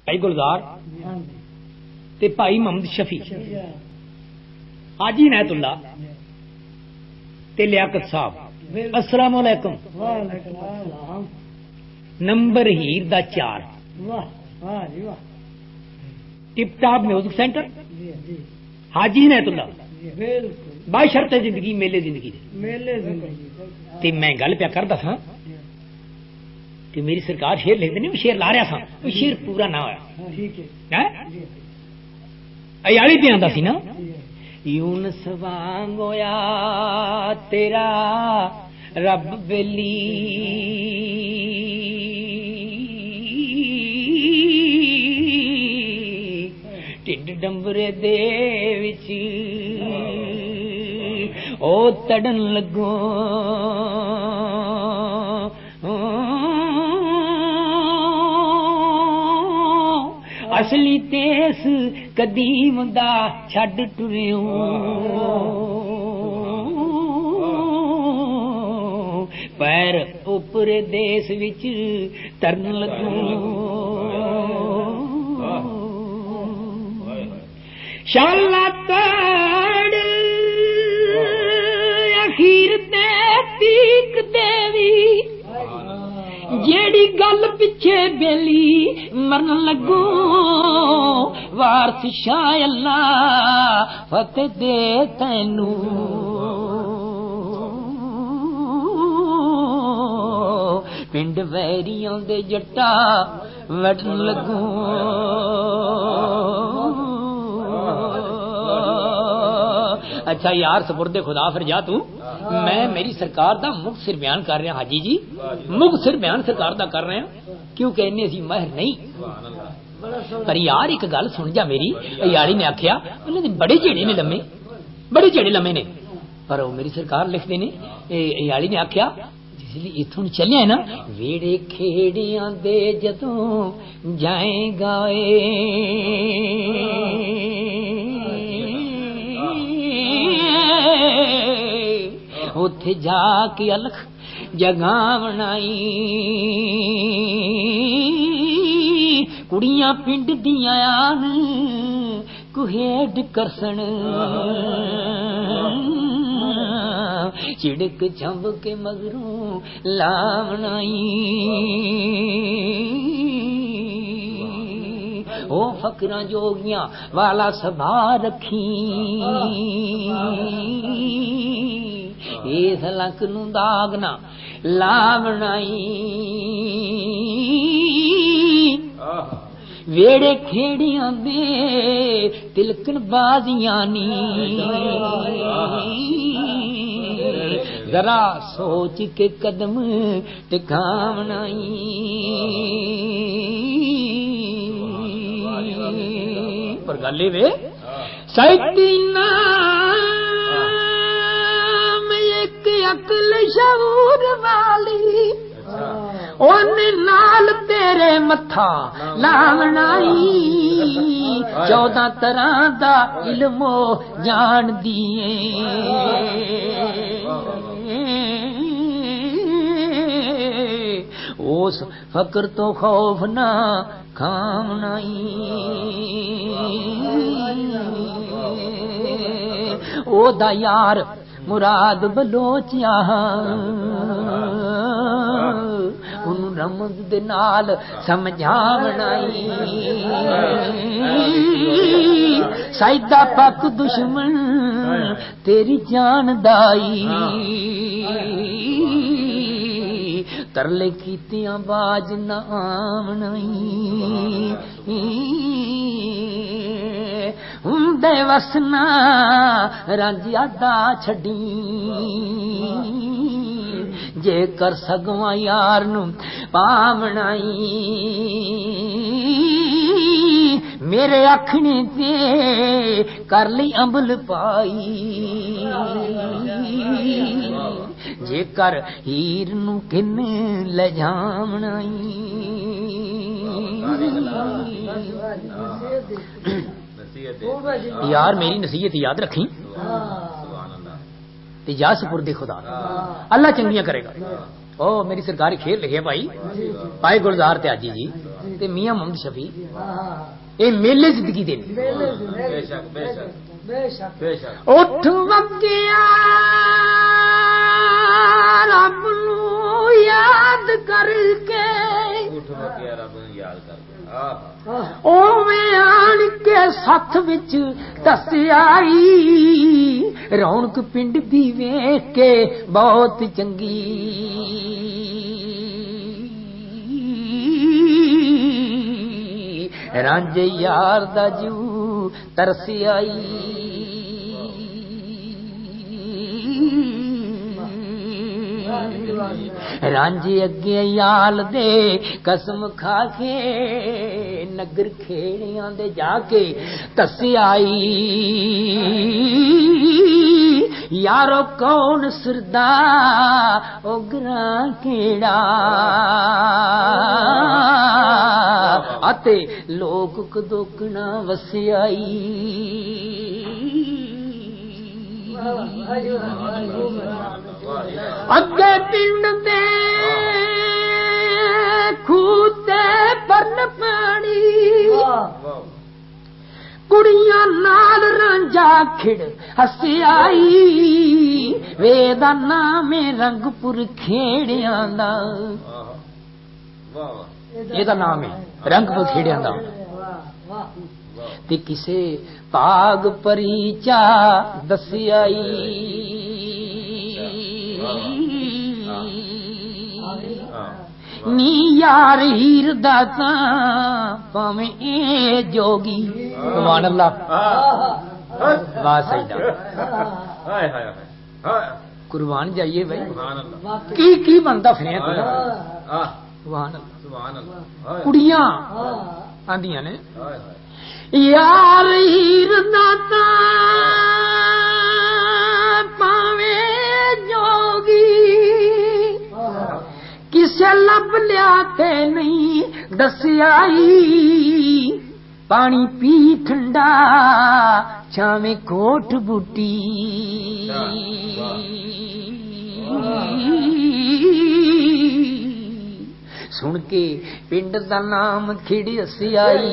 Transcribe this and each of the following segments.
بھائی گلزار تے بھائی محمد شفیع حاجی عنایت اللہ تے لیاقت صاحب السلام علیکم نمبر ہیر دا 4 tip top music centre Haji عنایت اللہ با شرط زندگی میلے زندگی تے میں گل پیا کردا تھا کہ میری سرکار شیر لکھ دیں شیر لا رہا تھا وہ شیر پورا نہ ہوا ایالی پہ آتا سی نا یونس وانگ ہویا تیرا رب بیلی ٹڈ ڈمبرے دے وچ او تڑن لگو اصلی تیس قدیم دا چھڈ ٹریوں پیر اوپر دیس وچ ترن لگوں شالا تڑ اخیر تے پیک دیوی جیڑی گل پیچھے بیلی مرن لگوں وارث شاہ اللہ فتح دے تینوں پنڈ ویریاں دے جٹا وڈن لگوں اچھا یار سپرد خدا فرجا تو میں میری سرکار دا مختصر بیان کر رہا حاجی جی مختصر بیان سرکار دا کر رہے ہیں کیونکہ انہیں اسی ماہر نہیں پر یار ایک گل سن جا میری یاری نے آخیا بڑے جھیڑے نے لمے بڑے جھیڑے لمے نے پر وہ میری سرکار لکھتے نے یاری نے آخیا جس لیے اتوں چلے نا ویڑے کھیڑیاں دے جدوں جائیں گائے اتے جا کے الکھ جگہ بنائی کڑیاں پنڈ دیاں آن کوہیڈ کرسن چڑک چمب کے مگروں لا بنائی او فقراں جوگیاں والا سبھا رکھی اس لک نو داغنا لا بنائی ویڑے کھیڑیاں دے تلکن بازیاں نی ذرا سوچ کے قدم ٹکاونائی پر گلے وے سائدینا عقل شعور والی اونے نال تیرے متھا لاونائی 14 طرح دا علم جان دیے اس فقر تو خوف نہ کھامنائی او دا یار مراد بلوچیا انہوں رمز دے نال سمجھاونائی سائدہ پاک دشمن تیری جان دائی ترلے کیتیاں باج نہ آمنائی دے وسنا رانجیا دا چھڈی جے کر سگواں یار نو پاونائی میرے آکھنے تے کر لی عمل پائی جے کر ہیر نو کن لے جاونائی یار میری نصیحت یاد رکھیں یا سپرد خدا اللہ چنگیاں کرے گا. او میری سرکار کھیل لکھے بھائی پائے گلزار تے حاجی جی تے میاں محمد شفیع اے میلے زندگی دے بے شک بے شک بے شک بے شک اٹھ وگیا رب نو یاد کر کے اٹھ وگیا رب نو یاد کر کے اوویں آن کے ساتھ وچ دس آئی رونق پنڈ دی ویکھ کے بہت چنگی رانجھے یار دا جو ترس آئی رانجھے اگے یال دے قسم کھا کے نگر کھیڑیاں دے جا کے تس آئی یارو کون سردا اوگراں کیڑا اتے لوگ کدوکنا وسیائی اگے پنڈ دے کھوتے پرن پانی کڑیاں نال رانجا کھڑ ہسی آئی ویدا نام رنگ پور کھیڑیاں دا یہ دا نام ہے رنگ پور کھیڑیاں دا تے کسے پاگ پریچا دسی آئی نی یار ہیر داتا پاویں اے جوگی سبحان اللہ واہ سیدہ ہائے ہائے ہائے قربان جائیے بھائی سبحان اللہ کی بنتا پھر سبحان اللہ سبحان اللہ کڑیاں آندیاں نے ہائے ہائے یار ہیر داتا پاویں جوگی کسے لب لیا تے نہیں دس آئی پانی پی ٹھنڈا چھاویں کوٹ بوٹی سن کے پنڈ دا نام کھڑی ہسی آئی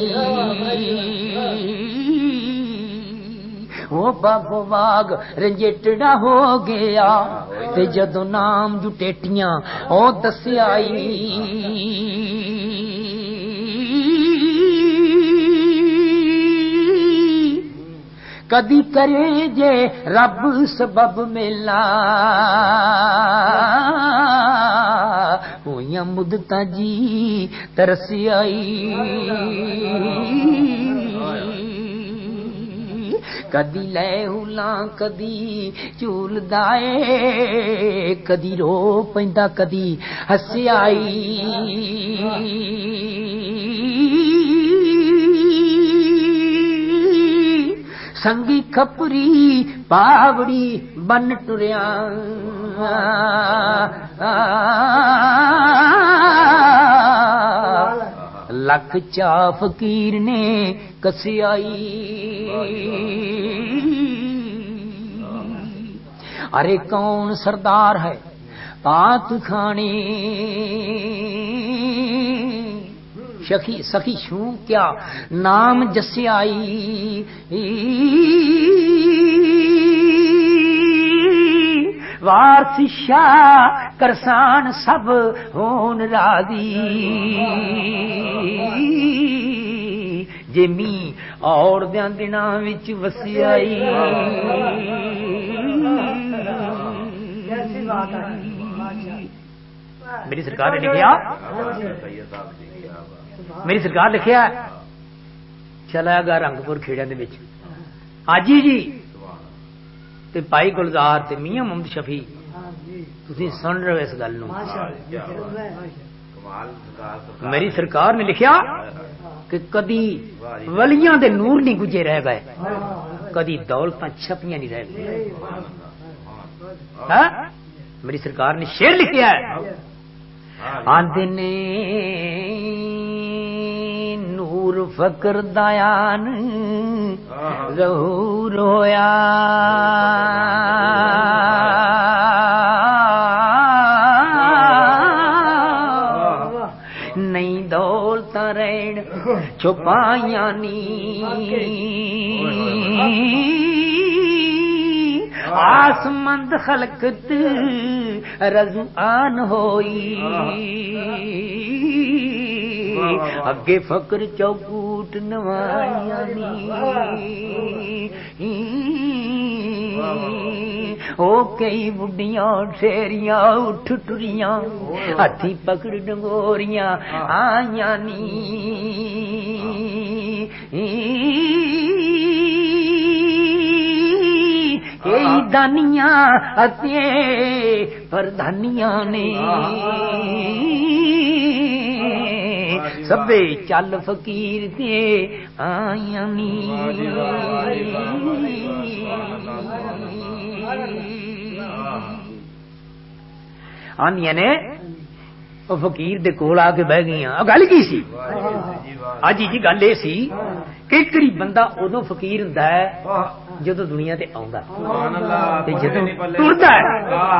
وہ بابو باغ رنجیٹڑا ہو گیا تے جدو نام جو ٹیٹیاں او دس آئی کدی کرے جے رب سبب ملا ہویاں مدتاں جی ترس آئی کدی لے ہلاں کدی چول دائے کدی رو پیندا کدی ہس آئی سنگی کھپری پاوڑی بن ٹریا لکھ چا فقیر نے کسی آئی ارے کون سردار ہے پات کھانے سخی شوں کیا نام جس آئی وارث شاہ کرسان سب ہون راضی جمی اور دیاں دناں وچ وسی آئی میری سرکار نے لکھیا میری سرکار لکھیا چلا گا رنگ پور کھیڑیاں دے وچ حاجی جی تے بھائی گلزار تے میاں محمد شفیع تسی سن رہے ہو اس گل نو میری سرکار نے لکھیا کہ کدی ولیاں دے نور نہیں گجے رہ گئے کدی دولتاں چھپیاں نہیں رہ گئی ہاں میری سرکار نے شعر لکھیا ہے آندے نے نور فقر دایان ظہور ہویا نہیں دولت رہ لین چھپائیاں نی آسمند خلقت رضوان ہوئی اگے فقر چوکوٹ نوائیاں نی او کئی بڑھیاں شیریاں اٹھ ٹریاں ہاتھی پکڑ ڈنگوریاں آئیاں نی کئی دانیاں اتے پردھانیاں نے سبے چل فقیر تے آئیاں نی آنیاں نے وہ فقیر دے کول آ کے بہ گئیاں گل کی سی اج جی گل یہ سی کہ کئی بندہ ادو فقیر ہوندا ہے جدو دنیا تے آوندا تے جدو ٹردا ہے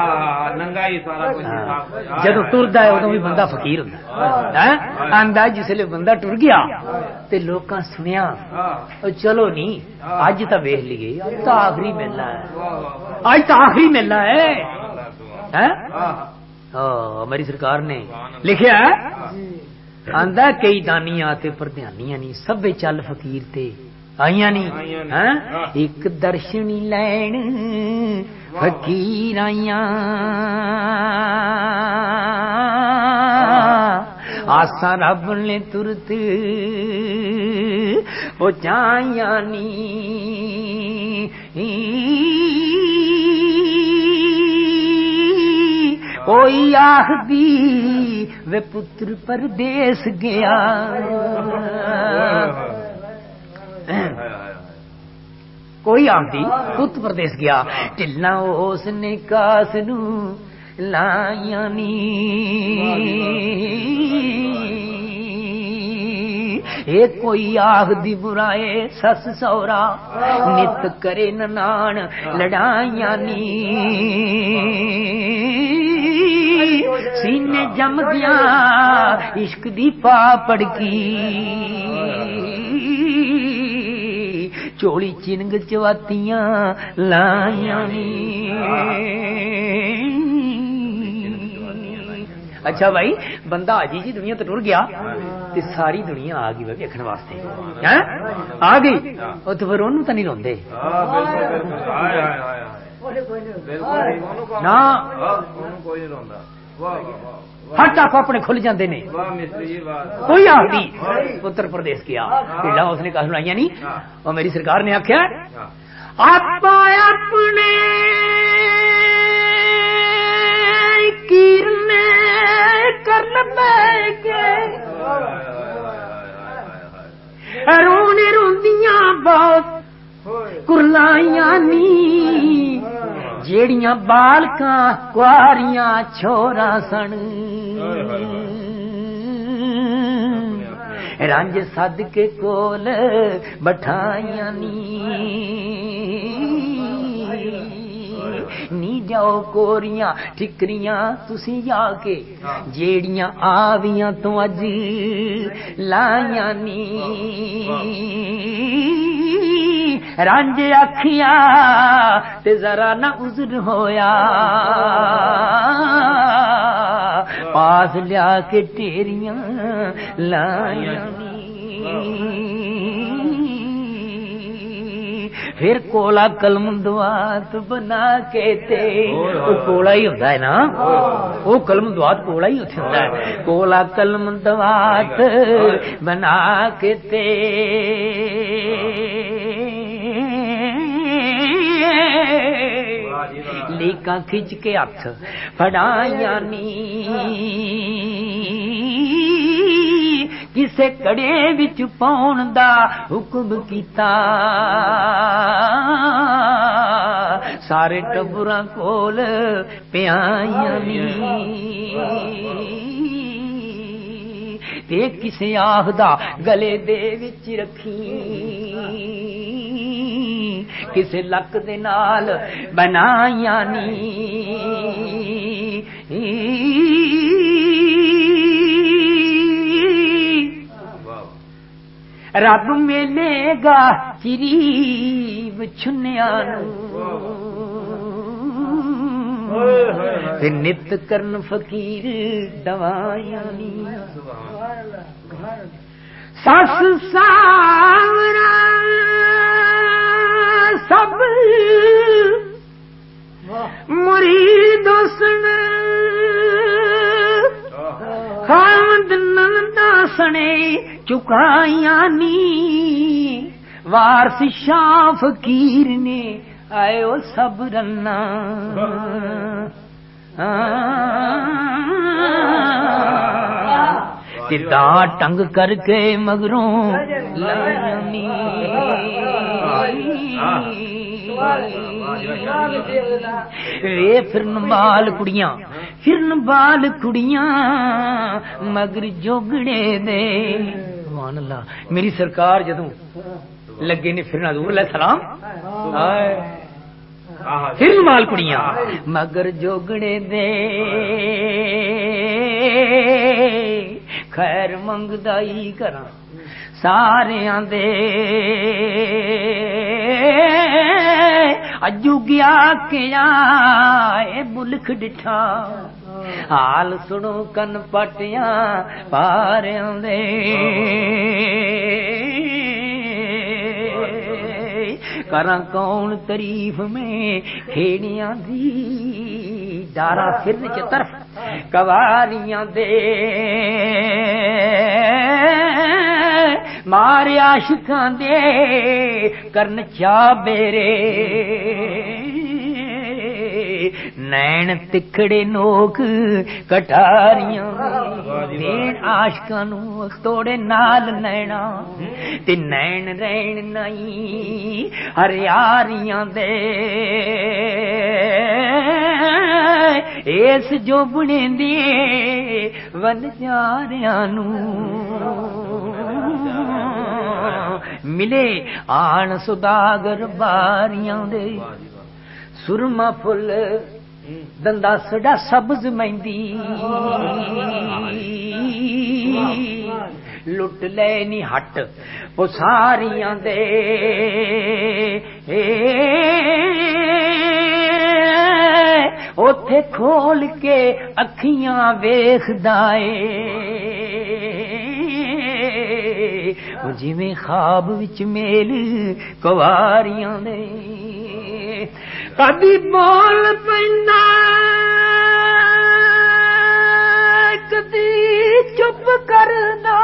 جدو ٹردا ہے ادو بھی بندہ فقیر ہوندا ہے آندا جسلے بندہ ٹر گیا تے لوکاں سنیا چلو نہیں اج تا ویکھ لیے اج تا آخری میلہ ہے اج تا آخری میلہ ہے میری سرکار نے لکھیا ہے آندا کئی دانیاں تے پردھانیاں نی سب چل فقیر تے آئیاں نی ایک درشنی لین فقیر آئیاں آساں رب نے ترت پہنچائیاں نی کوئی آخدی وے پتر پردیس گیا کوئی آخدی پتر پردیس گیا ٹلا اس نے کاس نو لائیاں نی اے کوئی آخدی برائے سس سورا نت کرے ننان لڑائیاں نی سینے جم گیا عشق دی پاپڑ کی چوڑی چنگ چواتیاں لائیاں نی اچھا بھائی بندہ آجی جی دنیا تو ٹر گیا تے ساری دنیا آ گئی ویکھن واسطے آ گئی او تے پھر اونوں تے نہیں روندے نا ہٹ آپ اپنے کھل جاندے نے کوئی آخری اتر پردیش گیا پیڑا اس نے کہا سنائیاں نہیں اور میری سرکار نے آخیا آپ اپنے کیرنے کر لبے رونے روندیاں بہت کرلائیاں نی جیڑیاں بالکاں کواریاں چھوڑا سن رنج سد کے کول بٹھائیاں نی جاؤ کوریاں ٹھکریاں تسی جا کے جیڑیاں آویاں تو اج لائیاں نی رنج اکھیا تے ذرا نہ عذر ہویا پاس لیا کے ٹیریاں لائیاں پھر کولا کلم دوات بنا کے تے وہ کولا ہی ہوتا ہے نا وہ کلم دوات کولا ہی ہوتا ہے کولا کلم دوات بنا کے تے لیکاں کھچ کے ہاتھ پھڑائیاں نی کسے کڑے وچ پاؤن دا حکم کیتا سارے ٹبراں کول پیائیاں نی تے کسے آخدا گلے دے وچ رکھی کسے لک دے نال بنائیاں نی رب ملے گا چریب چھنیا نت کرن فقیر دوائیاں سس ساورا سب مرید سن خامد نندا سنے چکائیاں نی وارث شاہ فقیر نے آئے او سب رنا دا ٹنگ کر کے مگروں لانی پھرن بال کڑیاں مگر جوگڑے دے سبحان اللہ میری سرکار جدوں لگے نے پھرنا حضور علیہ السلام پھرن بال کڑیاں مگر جوگڑے دے خیر منگدائی کراں سارے دے اجو گیا کیا ملک ڈٹھا حال سنو کن پٹیاں پاریاں دے کراں کون تعریف میں کھیڑیاں دی ڈارا پھرن چ طرف کواریاں دے مارے عاشقاں دے کرن چا بیرے نین تکڑے نوک کٹاریاں دین عاشقاں نو توڑے نال نینا تے نین رین نہیں ہر یاریاں دے اس جو بنے دے ون جاریاں نو ملے آن سداگر باریاں دے سرما پھل دندا سڈا سبز مہندی لٹ لے نی ہٹ پساریاں دے اوتھے کھول کے اکھیاں ویکھدا اے جویں خواب وچ میل کواریاں دے کبھی بول پیندا کبھی چپ کردا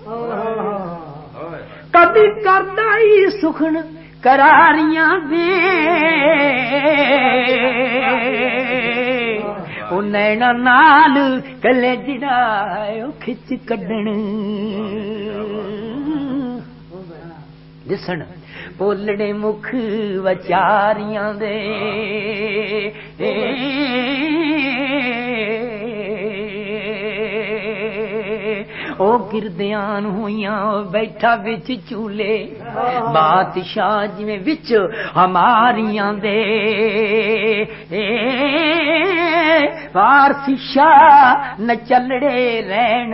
کبھی کردا ہی سخن کراریاں دے او نینا نال کلے جڑا او کھچ کڈن دسن بولنے مکھ وچاریاں دے او گردیاں ہویاں بیٹھا وچ چولے بادشاہ جویں وچ ہماریاں دے وارث شاہ نہ چلڑے رہن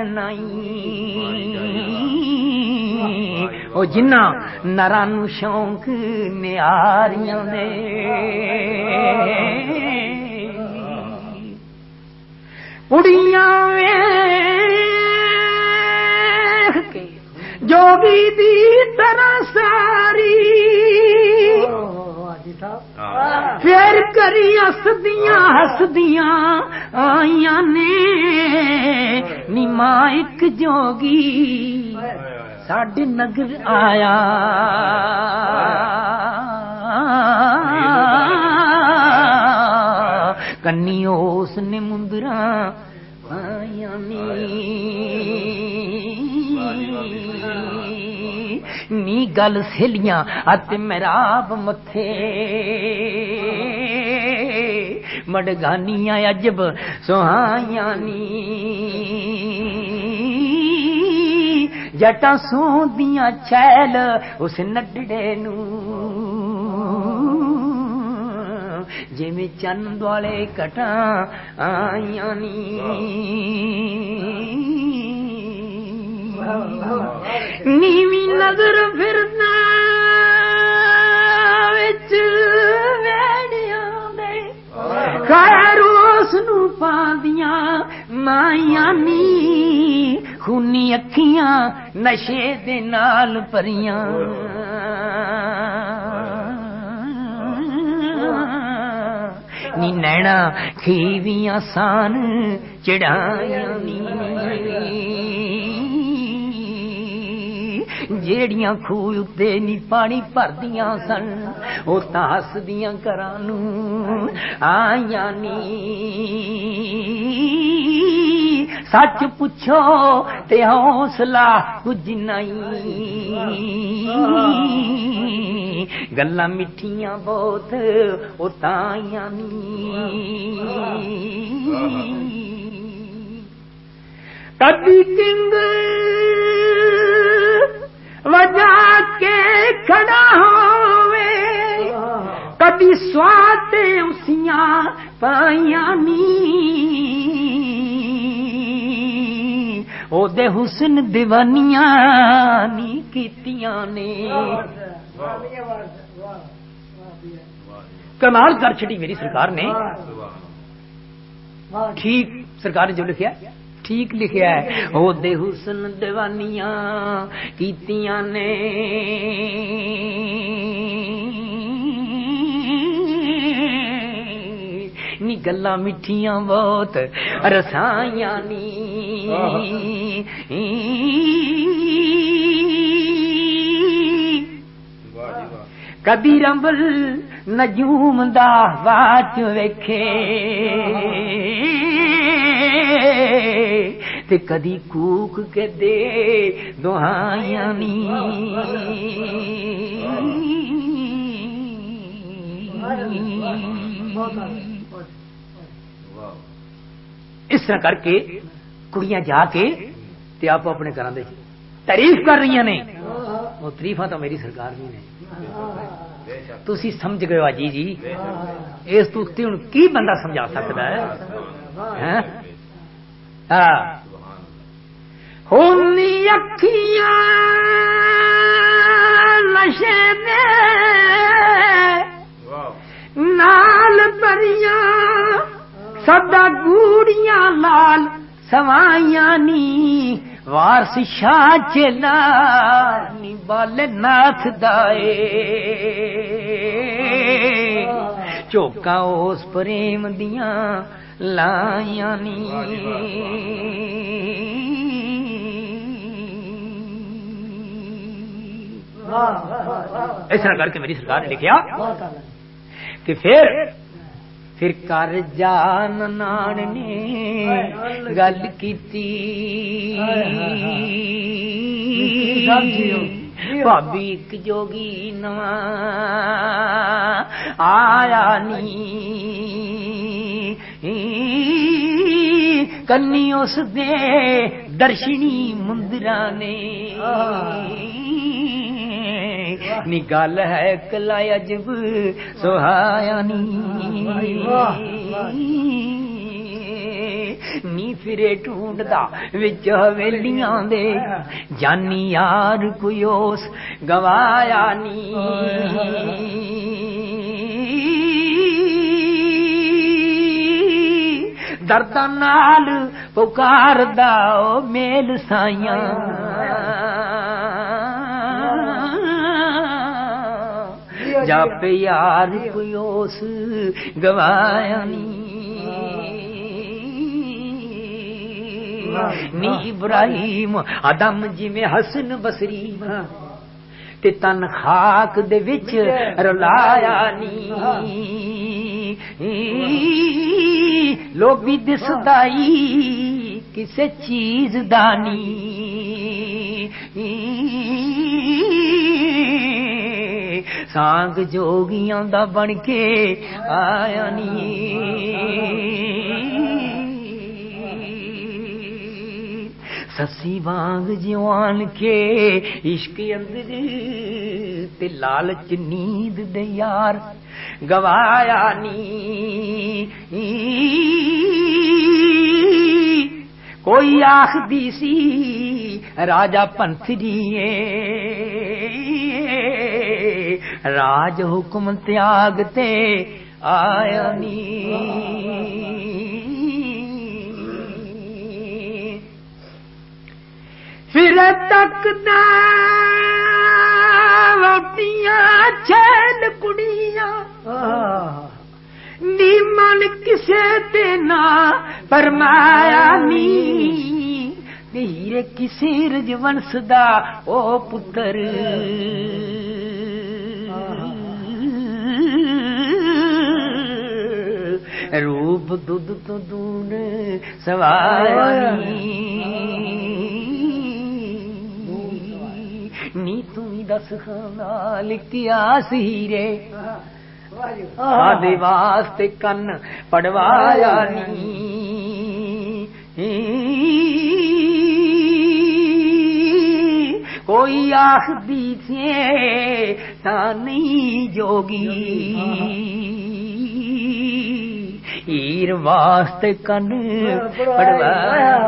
نہیں او جنہ نران شوق نیاریاں دے کڑیاں جوگی دی طرح ساری پھر کری ہسدیاں آئیاں نے نیما ایک جوگی ساڈے نگر آیا کنی اس نے مندراں آئیاں نی گل سہیلیاں ات محراب متھے مڈگانیاں عجب سہائیاں نی جٹاں سوندیاں چھیل اس نڈڑے نو جویں چند والے کٹاں آئیاں نی نیویں نظر پھرنا وچ ویڑیاں دے خیر اس نو پاندیاں مائیاں نی خونی اکھیاں نشے دے نال پریاں نی نینا کھیویاں سان چڑھائیاں نی جیڑیاں خوہ اتے نی پانی پردیاں سن او تاں ہسدیاں کرانو آئیاں نی سچ پوچھو تے حوصلہ کچھ نہیں گلاں مٹھیاں بہت او تائیاں نی کبھی کنگ وجہ کے کھڑا ہوئے کبھی سواتے اسیاں پائیاں نی او دے حسن دیوانیاں نی کیتیاں نے کمال کر چھڑی میری سرکار نے ٹھیک سرکار نے جو لکھیا ٹھیک لکھیا ہے او دے حسن دیوانیاں کیتیاں نے نی گلاں مٹھیاں بہت رسائیاں نی کبھی رمبل نجوم دا واچ ویکھے تے کدی کوک کے دے دعائیاں نی اس طرح کر کے کڑیاں جا کے تے آپ اپنے گھراں دے تعریف کر رہی نے وہ تعریفاں تو میری سرکار نہیں نے تسی سمجھ گئے ہو جی جی اس تو ہن کی بندہ سمجھا سکتا ہے ہاں ہونی اکھیاں نشے دے نال بریاں سدا گوڑیاں لال سوائیاں نی وارس شاہ چلا نی بال ناتھ دائے چوکا اس پریم دیاں لائیاں نی اس طرح کر کے میری سرکار نے لکھیا کہ پھر کر جان نان نے گل کیتی بھابی ایک جوگی نواں آیا نی کنی اس دے درشنی مندرا نے نی گل ہے کلا عجب سہایا نی پھرے ٹونڈدا وچ حویلیاں دے جانی یار کوئی اس گوایا نی درد نال پکار دا میل سائیاں جا پہ یار کوئی اس گوایا نی ابراہیم آدم جی میں حسن بصری تے تن خاک دے وچ رلایا نی لوگ بھی دسدائی کسے چیز دانی سانگ جوگیاں دا بن کے آیا نی سسی وانگ جوان کے عشق اندر تے لالچ نیند دے یار گوایا نی کوئی آخدی سی راجا پنسری راج حکم تیاگ تے آیا نی پھر تک وٹیاں چھل کڑیاں نی من کسے تے نہ فرمایا نی ہیرے کسی رجونس دا او پتر روپ دودھ تو دون سواری نی تھی دس خال کیا سیرے آدھے واسطے کن پڑوایا نی کوئی آخدی تھے تا نہیں جوگی ہیر واسطے کن پڑوایا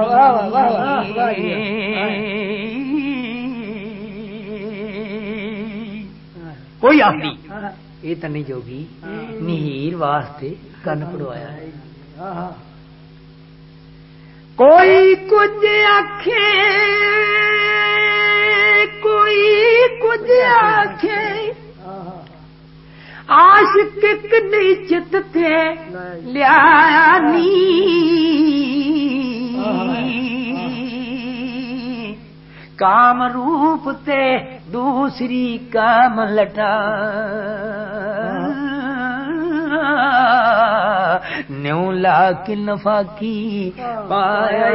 کوئی آخدی یہ تو نہیں جوگی نیر واسطے کن پڑوایا کوئی کچھ آکھے کوئی کچھ آکھے عاشق کدی چت تھے لیا نی کام روپ تے دوسری کام لٹا نیو لاکھ نفع کی پایا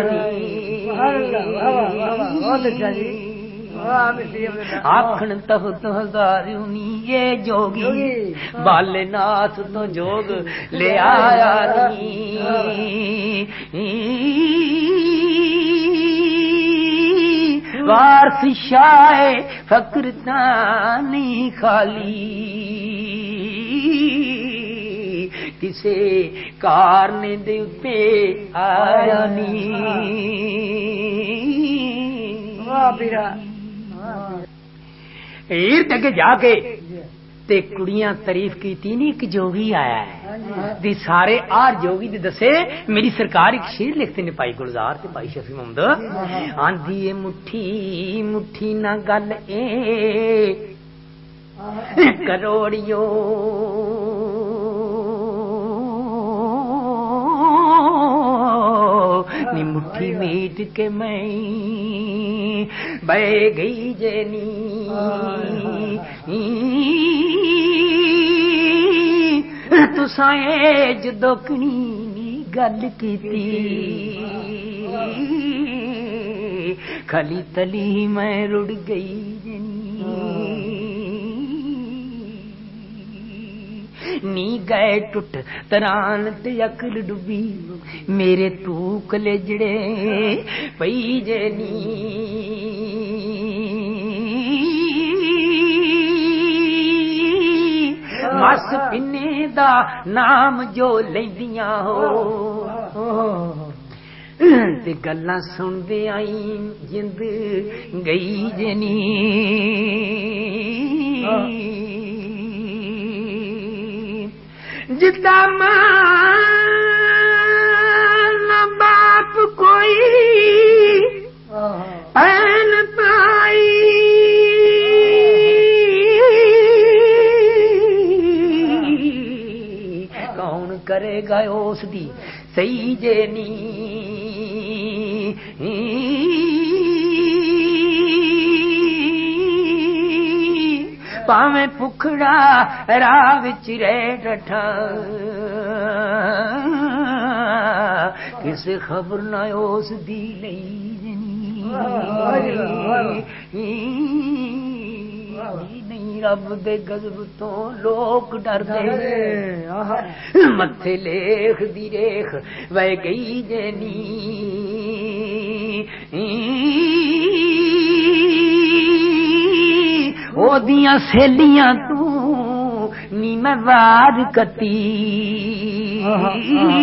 آخن تخت ہزارونی یہ جوگی بالے ناتھ تو جوگ لے آیا نی وارث شاہ فقر تانی خالی کسے کارنے دے اتے آیا نی ہیر تک جا کے تے کڑیاں تعریف کی تینی ایک جوگی آیا ہے دی سارے آر جوگی دے دسے میری سرکار ایک شیر لکھتے نے پائی گلزار تے پائی شفیع محمد آندھی مٹھی مٹھی نہ گل اے کروڑیوں نی مٹھی میٹ کے میں بہ گئی جینی تسائیں جدو کنی گل کیتی کھلی تلی میں رڑ گئی نی گئے ٹوٹ تران تے اکل ڈبی میرے تو کلے جڑے پئی جنی مس پنے دا نام جو لیندیاں ہو تے گلاں سن دے آئی جند گئی جنی جتا ماں نہ باپ کوئی پین پائی کون کرے گا اس دی صحیح جینی پاویں پکھڑا راہ وچ رہ ڈٹھا کسے خبر نہ اس دی لئی نہیں رب دے غضب تو لوگ ڈر دے متھے لیخ دی ریخ وے گئی جنی او دیاں سہیلیاں تو نی میں وار کتی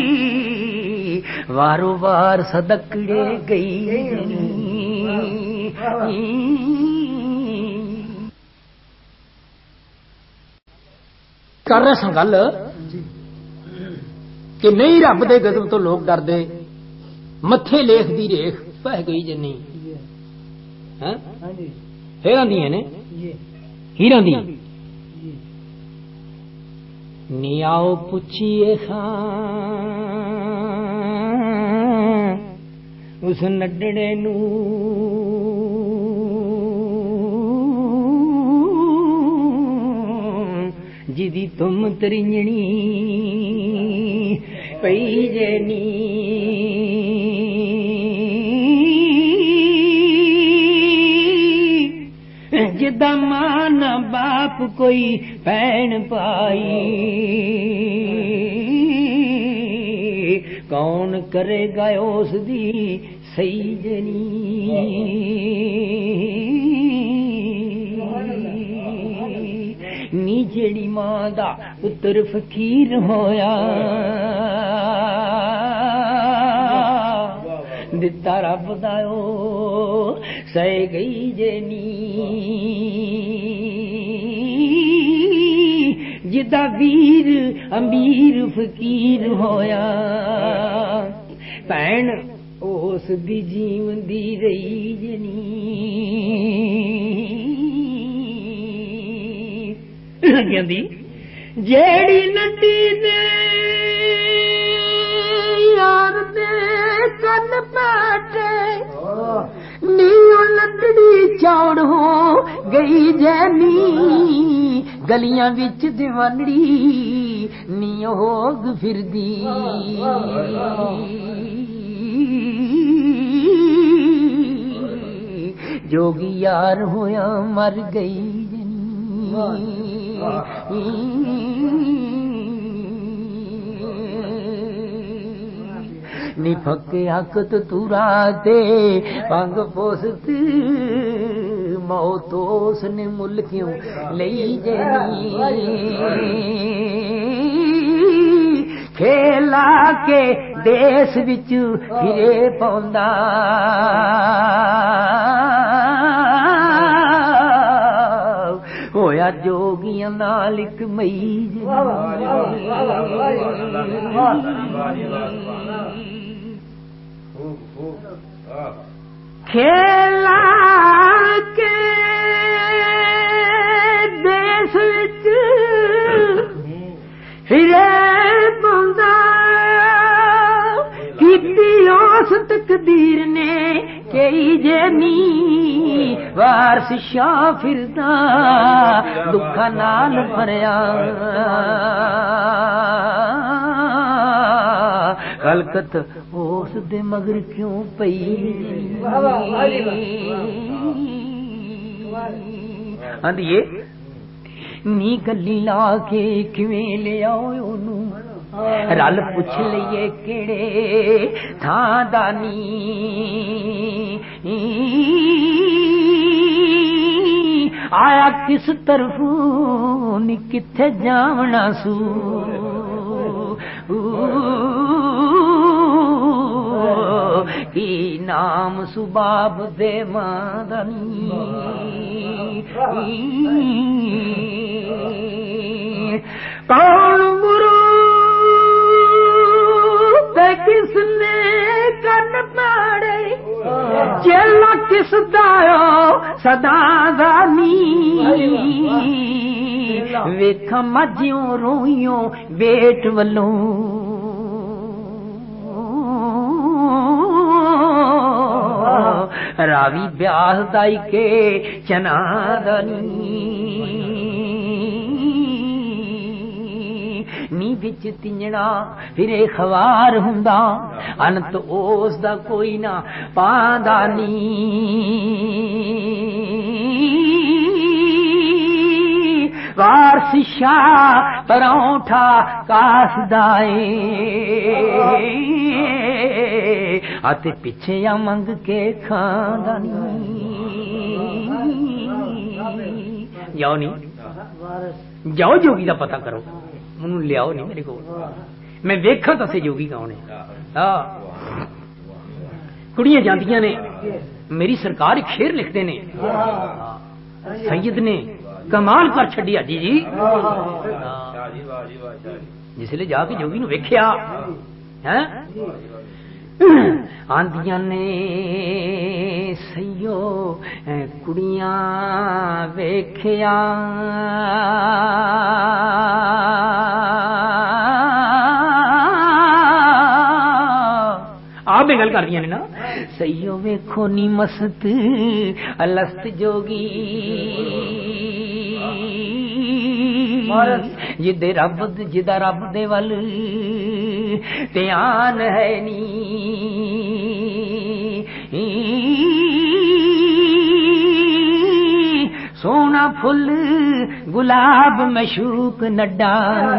وارو وار صدقڑے گئی کر رہا سا گل کہ نہیں رب دے غضب تو لوگ ڈر دے متھے لیخ دی ریخ پہ گئی جی نہیں ہیران دی نے ہیران دی نی آؤ پوچھیے خان اس نڈڑے نو جدی تم ترنجنی پئی جنی جدا ماں نہ باپ کوئی بہن پائی کون کرے گا اس دی سیجنی نی جیڑی ماں دا پتر فقیر ہویا دتا رب دا او سہ گئی جنی جدا ویر امیر فقیر ہویا بہن اس دی جیون دی رہی جنی جیڑی نڈی دے یار دے کن پاٹے نیو لڈڑی چوڑ ہو گئی جینی گلیاں وچ دیوانڑی نیو ہوگ پھردی جوگی یار ہویا مر گئی نی پھکے حقت تورا تے پنگ پوست موت اس نے ملکیوں لئی جنی کھیلا کے دیس وچ پھرے پوندا ہویا جوگیاں نالک مئی کھیلا کے دیس وچ ہرے پوندا کیتی اس تقدیر نے کئی جنی وارس شاہ پھردا دکھا نال بھریا خلقت اس دے مگر کیوں پئی آندیے نی گلی لا کے کیویں لے آؤ اونوں رل پوچھ لئیے کیڑے تھاں دانی آیا کس طرف نی کتھے جاونا سو کی نام سباب دے مادنی کون گرو کس نے کن پاڑے چیلا کس دایا صدا دانی ویکھ مجھیوں روئیوں بیٹ ولوں راوی بیاس دائی کے چنا دانی نی بچ تنجنا پھرے خوار ہوندا انت اس دا کوئی نہ پاندانی وارس شاہ پرونٹھا کاس دائے آتے پیچھے یا منگ کے خاندانی جاؤ نہیں جاؤ جوگی دا پتہ کرو منو لیاؤ نہیں میرے کو میں ویکھاں تے جوگی کون ہے کڑیاں جاندیاں نے میری سرکار ایک شیر لکھتے نے سید نے کمال کر چھڈی حاجی جی جس لے جا کے جوگی نو ویکھیا آندیاں نے سیو کڑیاں ویکھیا آپ بھی گل کر دیا نے نا سیو ویکھو نی مست الست جوگی جدا رب دے ول دھیان ہے نی سونا پھل گلاب مشوق نڈا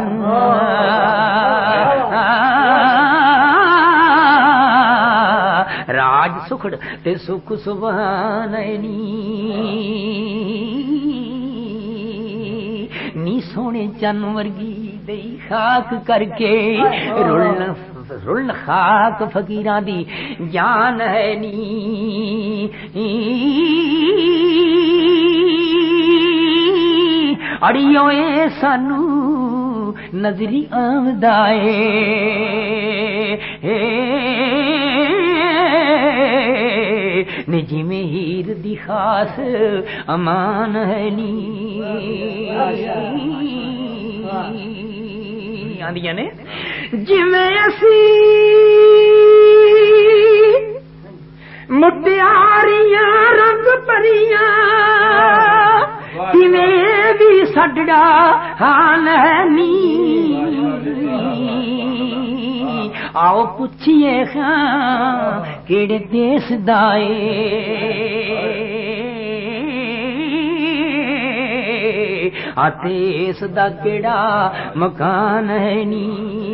راج سکھڑ تے سکھ سبحان نی سونے چن ورگی دئی خاک کر کے رلن خاک فقیراں دی جان ہے نی اڑیو اے سانو نظری آمدائے نجی میں ہیر دی خاص امان ہے نی آندیاں نے جویں اسی مٹیاریاں رنگ پریاں تیویں بھی سڈڑا حال ہے نی آؤ پوچھیے خاں کیڑے دیس دائے آتے اس دا کیڑا مکان ہے نی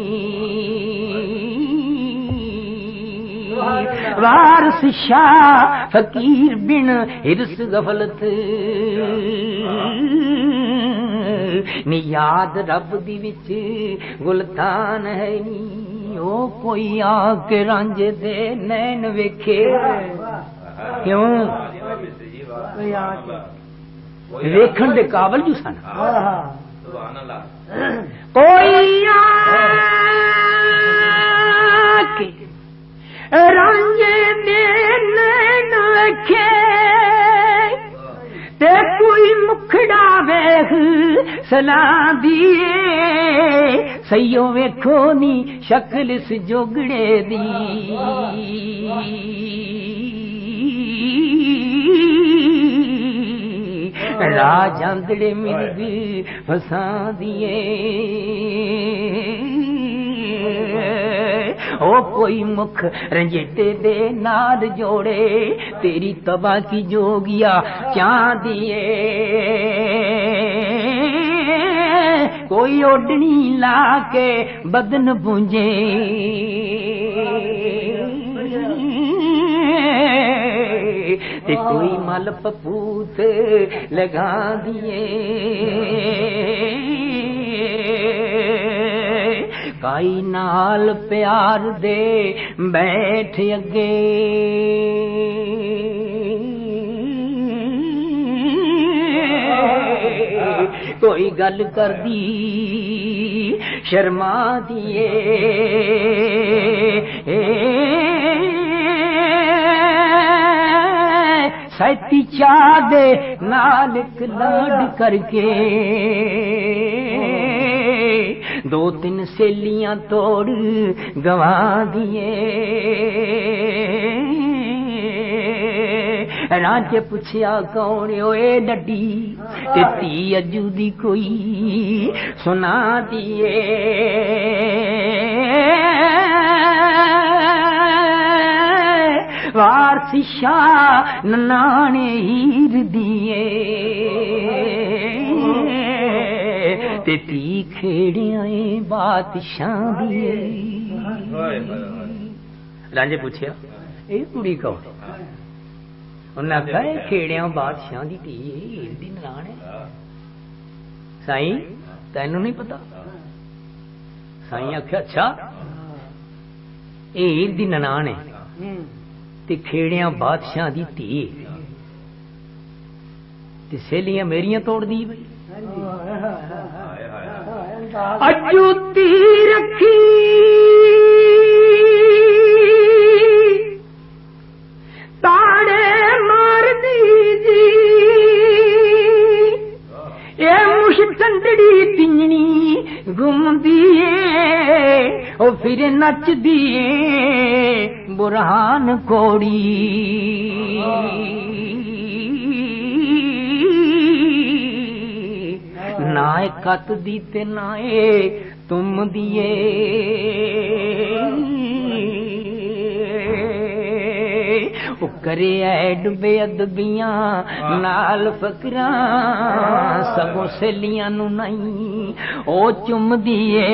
وارث شاہ فقیر بن ہرس غفلت نی یاد رب دی وچ گلتان ہے نی او کوئی آ کے رانجے دے نین ویکھے کیوں ویکھن دے قابل جو سن کوئی آ کے رانجے دے نین ویکھے تے کوئی مکھڑا ویکھ سلام دیے سیو ویکھو نی شکل اس جوگڑے دی راج اندڑے مرگ فساں دیے او کوئی مکھ رنجیٹے دے نال جوڑے تیری تباہ کی جوگیا چاں دیے کوئی اوڈنی لا کے بدن پونجے تے کوئی مل پپوت لگا دیے کائی نال پیار دے بیٹھ اگے کوئی گل کر دی شرما دیے سیتی چاہ دے نالک لاڈ کر کے دو تین سیلیاں توڑ گوا دیے راجے پوچھیا کون ہوئے ڈڈی تی اجو دی کوئی سنا دیے وارث شاہ نانے ہیر دیے تی کھیڑیاں بادشاہ دیے رانجے پوچھیا اے کڑی کون انہیں آخیا کھیڑیاں بادشاہ دی تھی ہیر دی ننان ہے سائیں تینوں نہیں پتا سائیں آخیا اچھا یہ ہیر دی ننان ہے تے کھیڑیاں بادشاہ دی تھی تے سہیلیاں میریاں توڑ دی بھئی اجوتی رکھی تاڑے مار دی جی اے مش چندڑی پنجنی گم دیے او پھر نچ دیے برہان کوڑی نائے کت دیتے نائے تم دیے او کرے ایڈ بے ادبیاں نال فکراں سگوں سہیلیاں نو نہیں او چم دیے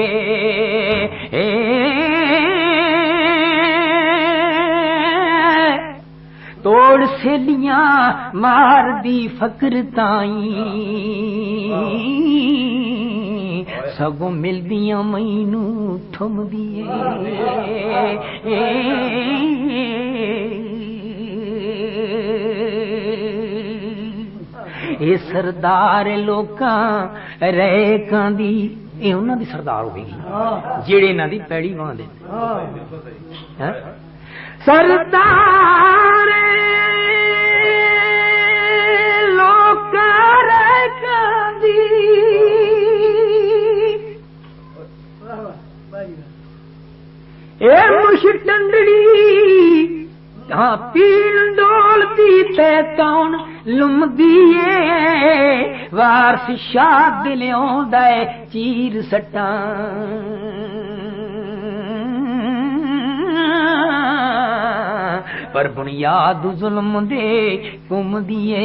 توڑ سہیلیاں مار دی فکر تائیں سگوں ملدیاں مینوں ٹھم دیے اے سردار لوکاں ریکاں دی اے انہاں دی سردار ہوے گی جڑے انہاں دی پیڑی واں دے سردار لوکاں ریکاں دی اے مشٹنڈڑی ہاں پین ڈول دی تے کون لم دیے وارث شاہ دلیوں دے چیر سٹاں پر بنیاد ظلم دے کم دیے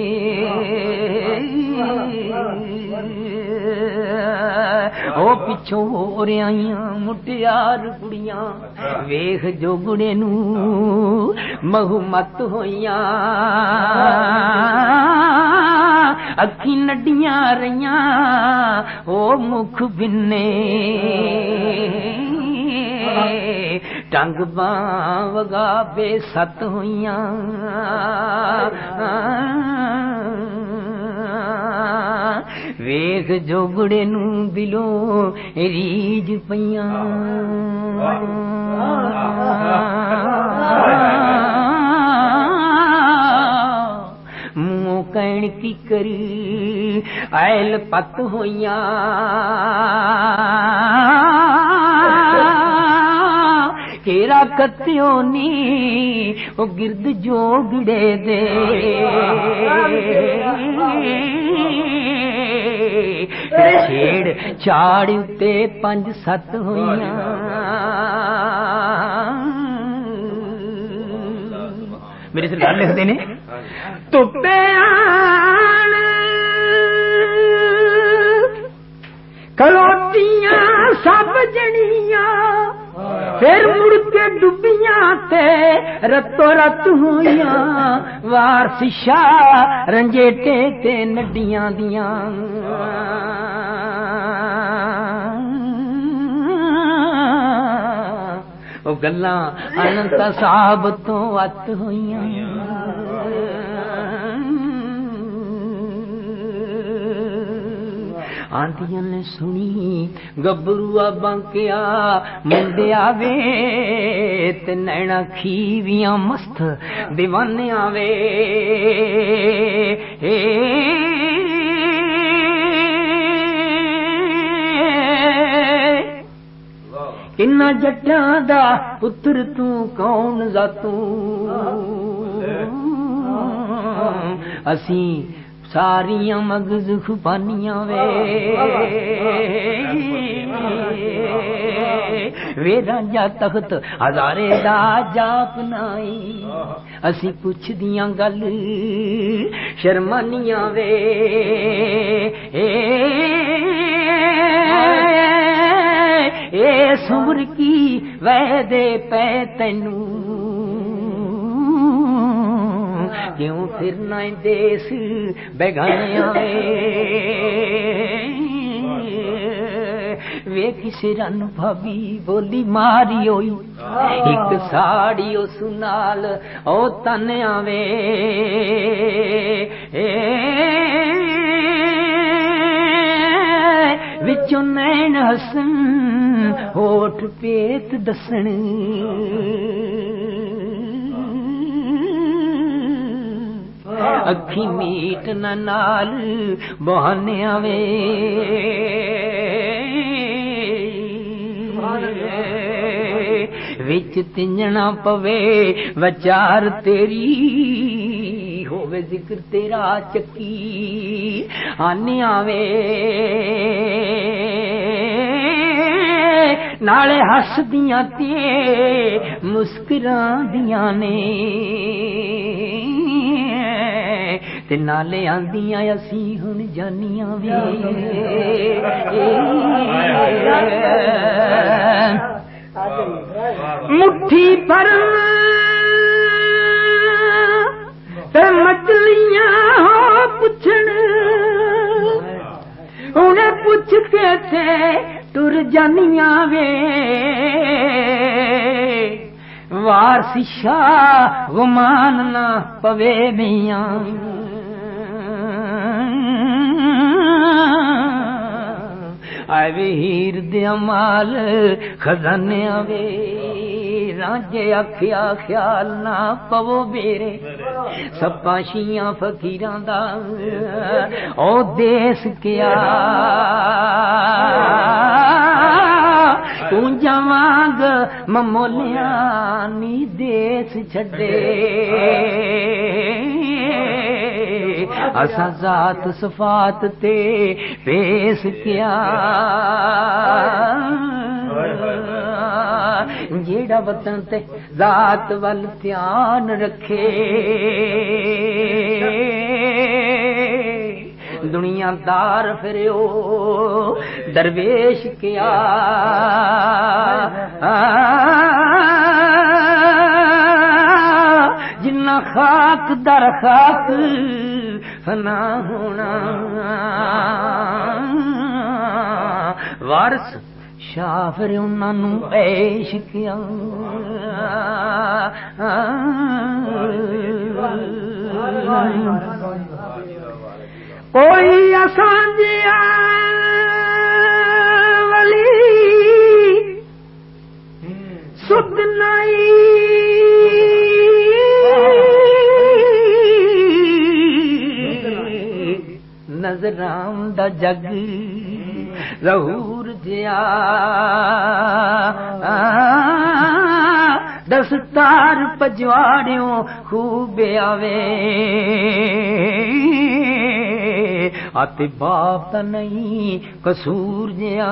او پچھوں ہو رہیاں مٹیار کڑیاں ویخ جو گڑے نو مہو مت ہویاں اکھی نڈیاں رہیاں او مکھ بنے ٹنگ باں وگا بے ست ہویاں ویخ جوگڑے نو دلوں ریج پیاں منہ کہن کی کری ایل پت ہویاں کیرا کتیوں نی او گرد جوگڑے دے چھیڑ چاڑ تے 5-7 ہویاں میرے سرکار لکھتے نے تو پیان کلوتیاں سب جنیاں پھر مڑ کے ڈبیاں تے رتو رت ہویاں وارث شاہ رنجیٹے تے نڈیاں دیاں او گلاں انت صاحب تو ات ہویاں آندیاں نے سنی گبروا بانکیا منڈیا وے تے نینا کھیویاں مست دیوانیاں وے انہاں جٹاں دا پتر تو کون ذاتوں اسی ساریاں مغز خوبانیاں وے رانجا تخت ہزارے دا جاپ نائی اسی پوچھ دیاں گل شرمانیاں وے اے سمر کی وعدے پہ تینوں کیوں پھرنا دیس بیگانیاں ویکھی سرن بھابی بولی ماری ہوئی ایک ساڑی اس نال او تن آوے وچوں نین حسن ہوٹھ پیت دسن اکھی میٹ نال بہانے آوے وچ تنجنا پوے وچار تیری ہووے ذکر تیرا چکی آنے آوے نالے ہس دیاں تے مسکران دیاں نے تے نالے آندیاں اسی ہن جانیاں وے مٹھی پر تے مچھلیاں پوچھن انہیں پوچھ کے تے ٹر جانیاں وے وارسی شاہ غمان نہ پوے میاں آوے ہیر دیا مال خزانے آوے رانجے آکھیا خیال نہ پو بیرے سپاں شیاں فقیراں دا او دیس کیا کونجا وانگ ممولیاں نی دیس چھڑے اسا ذات صفات تے پیس کیا جیڑا وطن تے ذات وال دھیان رکھے دنیا دار پھریو درویش کیا جنہ خاک در خاک فنا ہونا وارث شاہ پھر انہاں نوں پیش کیا کوئی اسانجیا ولی سد نہیں نظرام دا جگ ظہور جیا دستار پجواڑیوں خوب آوے آتے باپ تا نہیں قصور جیا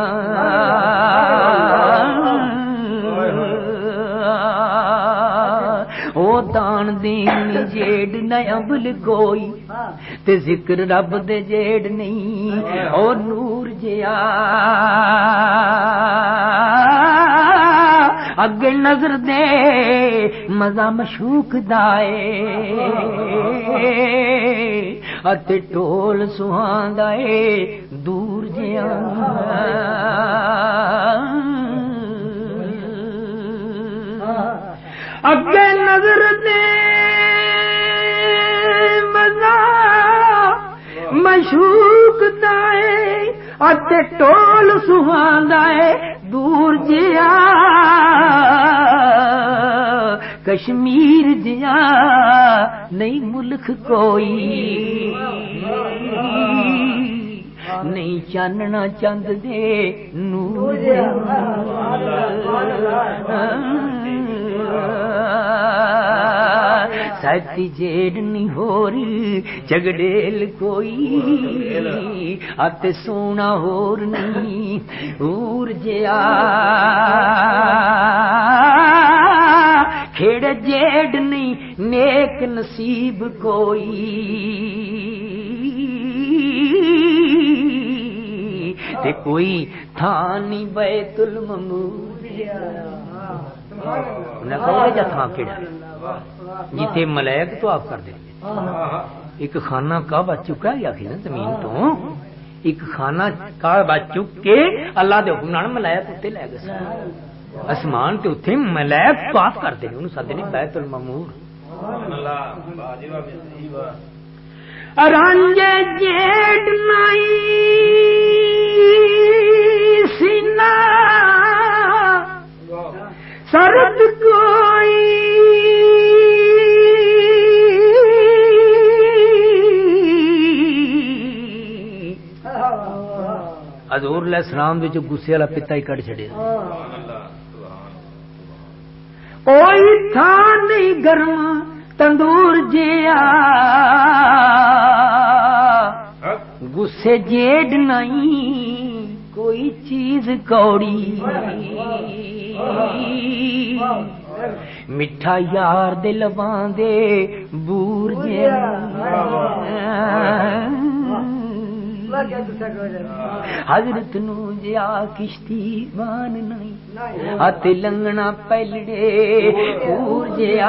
او دان دین جیڑ نیا بل کوئی تے ذکر رب دے جیڑ نہیں او نور جیا اگے نظر دے مزہ مشوق دائے اتے ٹول سہاں دائے دور جیا اگے نظر دے مزہ مشوق دائے اتے ٹول سہاں دائے دور جیا کشمیر جیا نہیں ملک کوئی نہیں چاننا چند دے نور سچی جیڑ نہیں ہو رہی جگڑیل کوئی آتے سونا ہور نہیں اور جیا کھیڑ جیڑ نہیں نیک نصیب کوئی تے کوئی تھانی بیت المعمور انہیں کہو جا تھا کیڑا جیتے ملائک تو آپ کر دیں ایک خانہ کعبہ چکا یا کہ زمین تو ایک خانہ کعبہ چک کے اللہ دے حکم نال ملائکہ تے لے گئے اسمان تے اوتھے ملائکہ طواف کردے نے اونوں سدے نے بیت المعمور اللہ باجی وا مستی وا رانجے جیڑ نائی سینا سرد کوئی حضور علیہ السلام وچ غصے والا پتا ہی کٹ چھڑے کوئی تھان نہیں گرم تندور جیا غصے جیڑ نہیں کوئی چیز کوڑی میٹھا یار دے لباں دے بور جیا حضرت نو جیا کشتی مان نہیں ہاتھ لنگنا پہلڑے پور جیا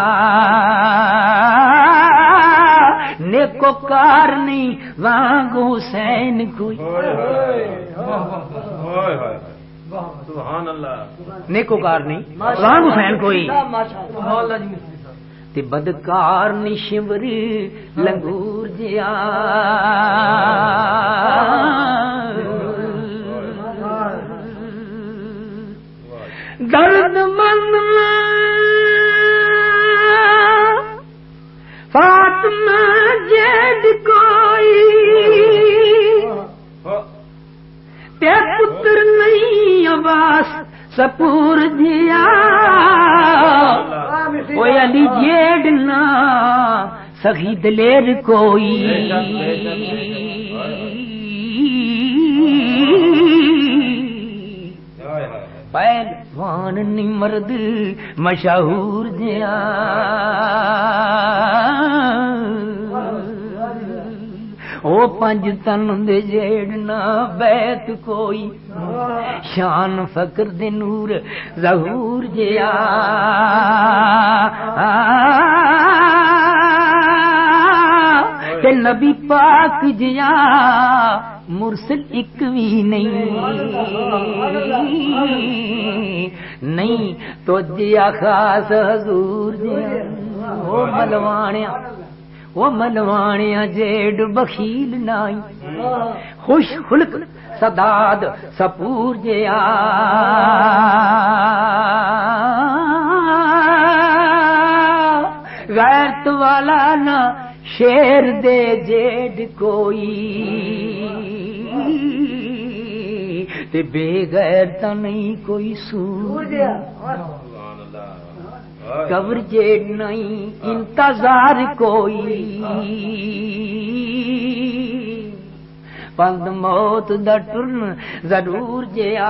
نیکو کار نہیں وانگو حسین کوئی سبحان اللہ نیکو کار نہیں وانگو حسین کوئی تے بدکار نشور لنگور جیا درد مند فاطمہ جیڑ کوئی تے پتر نہیں عباس سپور جیا کوئی علی جیڑنا سخی دلیر کوئی پہلوان نہیں مرد مشہور جیا او پنج تن دے جیڑنا بیت کوئی شان فقر دے نور ظہور جیا تے نبی پاک جیا مرسل ایک بھی نہیں تو جیا خاص حضور جیا وہ ملوانیا جیڑ بخیل نائی خوش خلق سداد سپور جیا غیرت والا نہ شیر دے جیڑ کوئی تے بے غیرت نہیں کوئی سور قبر جیڑ نہیں انتظار کوئی پند موت دا ٹرن ضرور جیا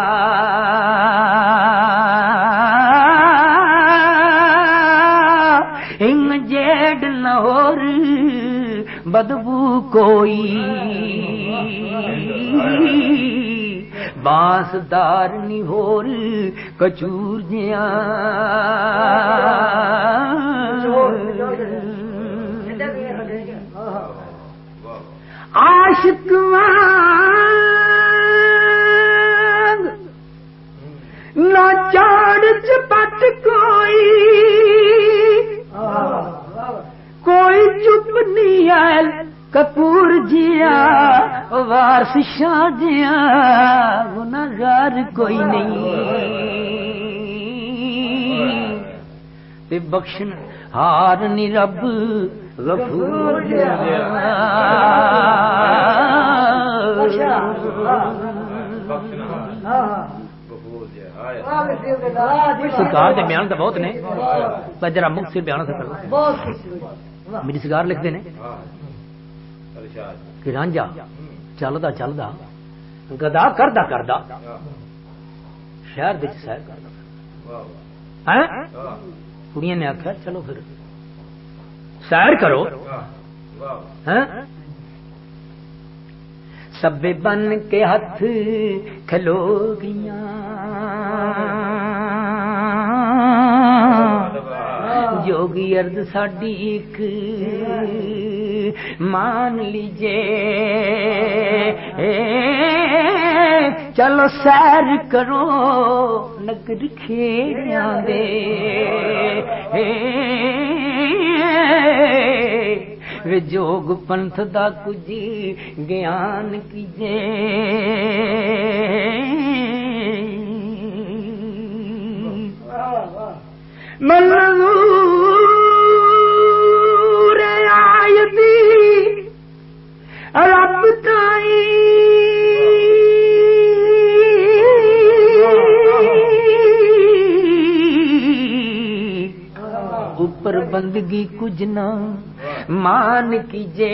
ان جیڑ نہ ہور بدبو کوئی بانس دار نی ہور کچور جیا عاشق وانگ نہ چاڑ چپٹ کوئی چپ نہیں ہے کپور جیا وارس شاہ جیا گناہگار کوئی نہیں تے بخشن ہار نی رب غفور جیا سرکار دے بیان تو بہت نے پر ذرا مکھ سے بیان سے کرو میری سرکار لکھ دے نے کہ رانجا چلدا چلدا گدا کردا کردا شہر وچ سیر کردا ہیں کڑیاں نے آکھیا چلو پھر سیر کرو ہیں سبے بن کے ہاتھ کھلو گیاں جوگی ارد ساڈی ایک مان لیجے چلو سیر کرو نگر کھیڑیاں دے وے جوگ پنتھ دا کچھ گیان کیجے منظور آیتی رب تائی اوپر بندگی کچھ نہ مان کیجے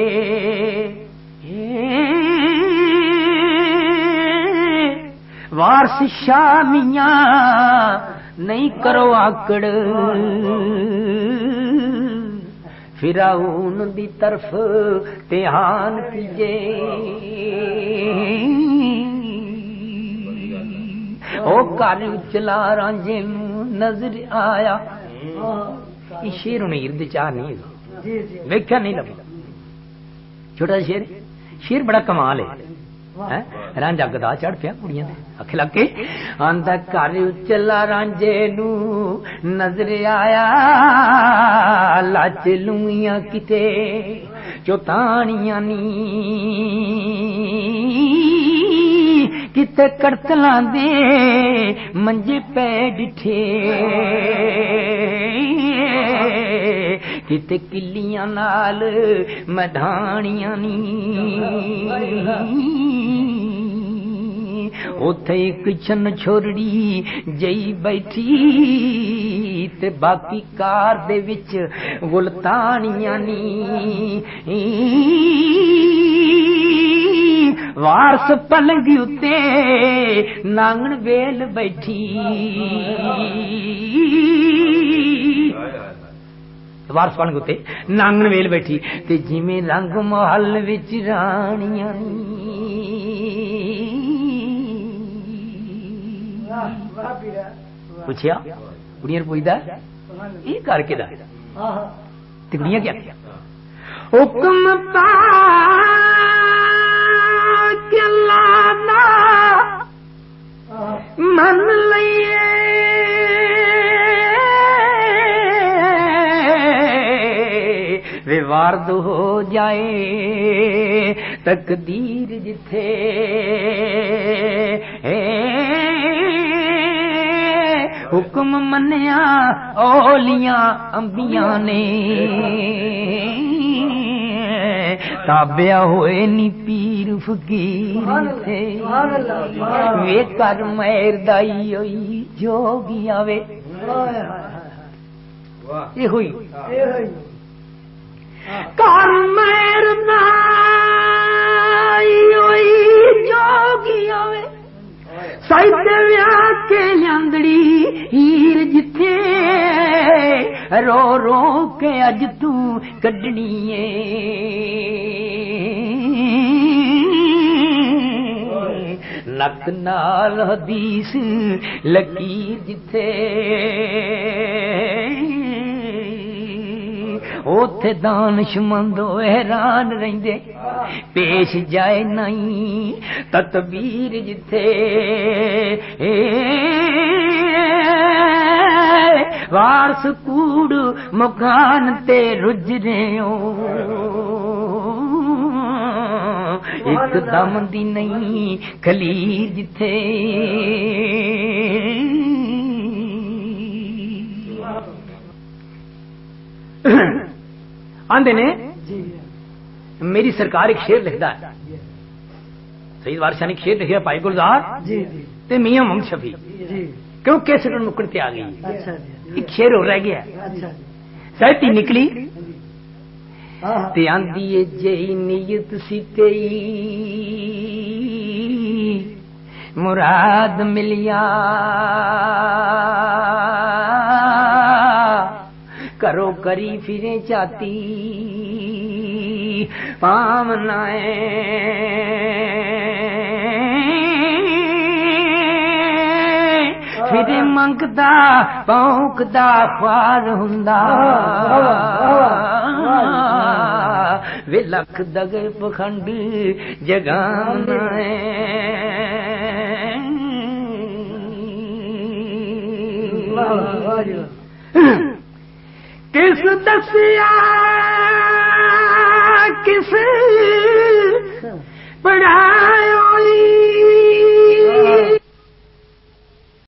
وارث شامیاں نہیں کرو آکڑ فرعون دی طرف دھیان کیجے او گھر چلا رانجے نظر آیا یہ شیر انہیں ارد چاہ نہیں ویکھیا نہیں لگا چھوٹا شیر شیر بڑا کمال ہے رانجا گدا چڑھ پیا کڑیاں دے اکھ لگ کے آندا گھر چلا رانجے نو نظر آیا لاچ لوئیاں کتے چوتانیاں نی کتے کڑتلاں دے منجے پے ڈٹھے کتے کلیاں نال مدھانیاں نی اوتھے ایک چن چھوڑی جئی بیٹھی تے باقی کار دے وچ گلتانیاں نی وارث پلنگی اتے نانگن ویل بیٹھی وارث پلنگ اتے نانگن ویل بیٹھی تے جویں رنگ محل وچ رانیاں نی پوچھیا کڑیاں پوچھتا یہ کر کے کڑیاں کیا حکم پاک اللہ دا من لئیے وے وارد ہو جائے تقدیر جتھے حکم منیا اولیاں انبیاء نے تابع ہوئے نی پیر فقیر تھے وے کر مہر دائی ہوئی جوگی آوے یہ ہوئی کر مہر دائی ہوئی جوگی آوے سائد ویا کے لیندڑی ہیر جتھے رو رو کے اج تو کڈنی ہے نک نال حدیث لکیر جتھے اوتھے دانشمند حیران رہندے پیش جائے نہیں تدبیر جتھے وارث کوڑ مکان تے رج رہے ہو ایک دم دی نہیں کلیر جتھے آندے نے میری سرکار ایک شعر لکھدا ہے سید وارث نے ایک شعر لکھیا پائی گلزار تے میاں محمد شفیع کیوں کیسٹ مکن تے آ گئی ایک شعر ہو رہ گیا سہتی نکلی تے آندی ہے جئی نیت سی تئی مراد ملیا کرو کری پھریں چاہتی پامنائے پھر منگدا پونکدا خوار ہوندا وے لکھ دگے پکھنڈ جگانا کس دسیا کس پڑھا